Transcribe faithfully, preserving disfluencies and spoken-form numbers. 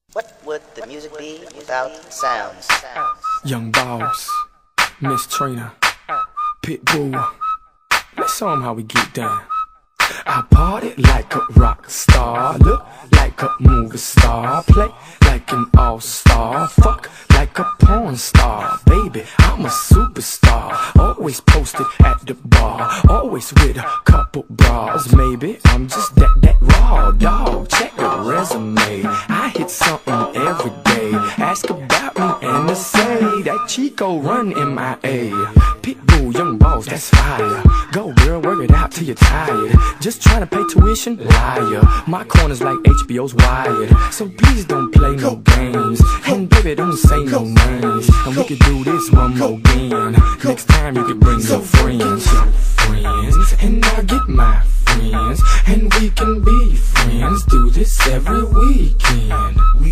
What would the music be without sounds? Young Boss, Miss Trina, Pitbull. Let's show 'em how we get down. I party like a rock star, look like a movie star, play like an all-star, fuck like a porn star. Baby, I'm a superstar, always posted at the bar, always with a couple bras. Maybe I'm just that, that raw dog, check the resume. I hit something every day, ask about me and they say that Chico run M I A. Pitbull, Young Boss, that's fire. Go girl, work it out till you're tired. Just trying to pay tuition, liar. My corner's like H B O's Wired, so please don't play no games. And baby, don't say no names. And we could do this one more again. Next time you can bring your friends, your friends, and I'll get my friends, and we can be friends. Do this every weekend.